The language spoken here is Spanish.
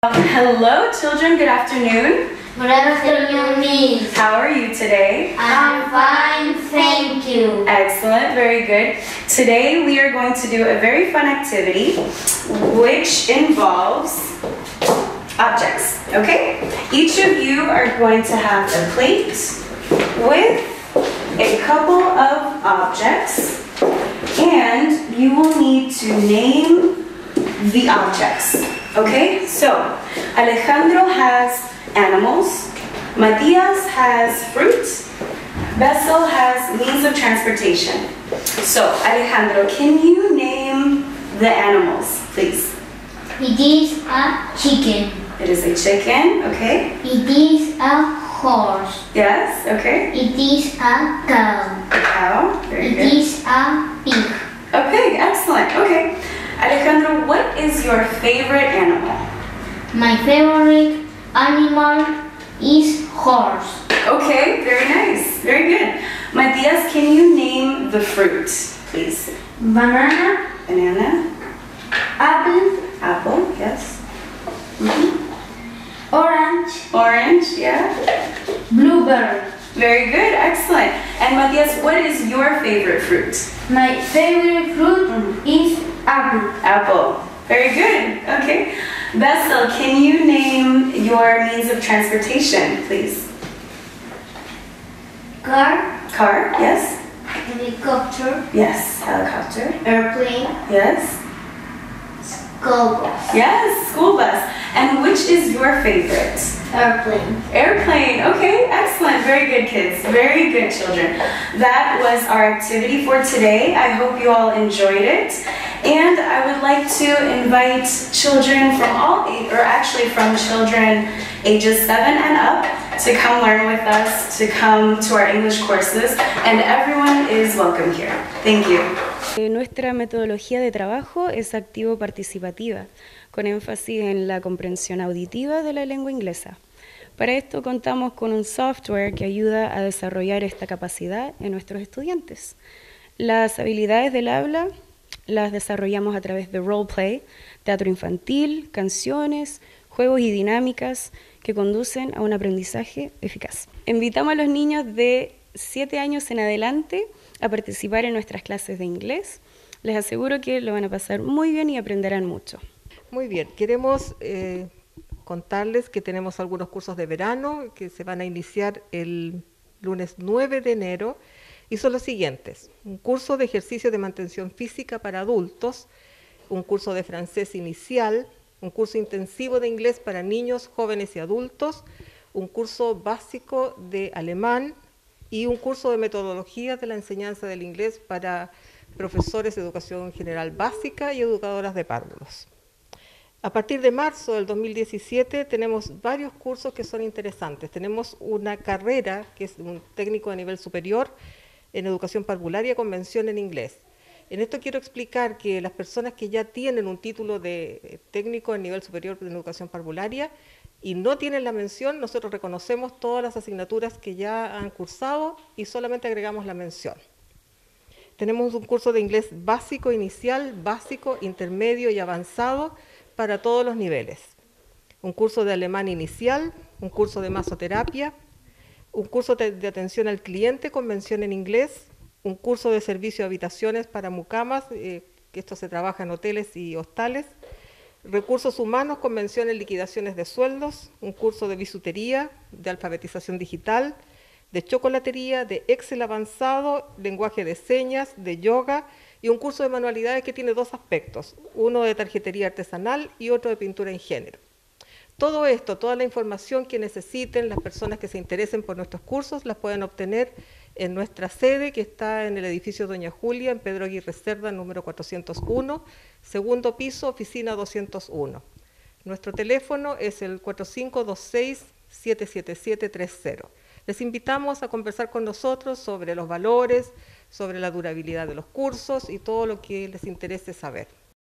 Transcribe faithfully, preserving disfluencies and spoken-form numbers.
Hello children, good afternoon. Good afternoon, Miss. How are you today? I'm fine, thank you. Excellent, very good. Today we are going to do a very fun activity which involves objects, okay? Each of you are going to have a plate with a couple of objects and you will need to name the objects, okay? So, Alejandro has animals, Matias has fruit, Bessel has means of transportation. So, Alejandro, can you name the animals, please? It is a chicken. It is a chicken, okay? It is a horse. Yes, okay. It is a cow. A cow, very It good. is a pig. A pig, excellent, okay. Alejandro, what is your favorite animal? My favorite animal is horse. Okay, very nice, very good. Matias, can you name the fruit, please? Banana, Banana, apple, apple, yes. Mhm. orange, Orange, yeah. blueberry. Very good, excellent. And Matias, what is your favorite fruit? My favorite fruit Mm. is apple. Apple. Very good, okay. Bessel, can you name your means of transportation, please? Car, Car, yes. helicopter, Yes, helicopter. airplane, Yes. school bus. Yes, school bus. And which is your favorite? Airplane. Airplane. Okay, excellent. Very good, kids. Very good, children. That was our activity for today. I hope you all enjoyed it. And I would like to invite children from all age, or actually from children ages seven and up, to come learn with us, to come to our English courses, and everyone is welcome here. Thank you. Nuestra metodología de trabajo es activo-participativa, con énfasis en la comprensión auditiva de la lengua inglesa. Para esto contamos con un software que ayuda a desarrollar esta capacidad en nuestros estudiantes. Las habilidades del habla las desarrollamos a través de roleplay, teatro infantil, canciones, juegos y dinámicas que conducen a un aprendizaje eficaz. Invitamos a los niños de siete años en adelante a participar en nuestras clases de inglés. Les aseguro que lo van a pasar muy bien y aprenderán mucho. Muy bien, queremos eh, contarles que tenemos algunos cursos de verano que se van a iniciar el lunes nueve de enero y son los siguientes: un curso de ejercicio de mantención física para adultos, un curso de francés inicial, un curso intensivo de inglés para niños, jóvenes y adultos, un curso básico de alemán y un curso de metodología de la enseñanza del inglés para profesores de educación general básica y educadoras de párvulos. A partir de marzo del dos mil diecisiete tenemos varios cursos que son interesantes. Tenemos una carrera que es un técnico de nivel superior en educación parvularia con mención en inglés. En esto quiero explicar que las personas que ya tienen un título de técnico en nivel superior en educación parvularia y no tienen la mención, nosotros reconocemos todas las asignaturas que ya han cursado y solamente agregamos la mención. Tenemos un curso de inglés básico, inicial, básico, intermedio y avanzado para todos los niveles. Un curso de alemán inicial, un curso de masoterapia, un curso de, de atención al cliente con mención en inglés, un curso de servicio de habitaciones para mucamas, eh, que esto se trabaja en hoteles y hostales, recursos humanos con mención en liquidaciones de sueldos, un curso de bisutería, de alfabetización digital, de chocolatería, de Excel avanzado, lenguaje de señas, de yoga y un curso de manualidades que tiene dos aspectos, uno de tarjetería artesanal y otro de pintura en género. Todo esto, toda la información que necesiten las personas que se interesen por nuestros cursos, las pueden obtener en nuestra sede que está en el edificio Doña Julia, en Pedro Aguirre Cerda, número cuatrocientos uno, segundo piso, oficina doscientos uno. Nuestro teléfono es el cuatro cinco dos seis, siete siete siete tres cero. Les invitamos a conversar con nosotros sobre los valores, sobre la durabilidad de los cursos y todo lo que les interese saber.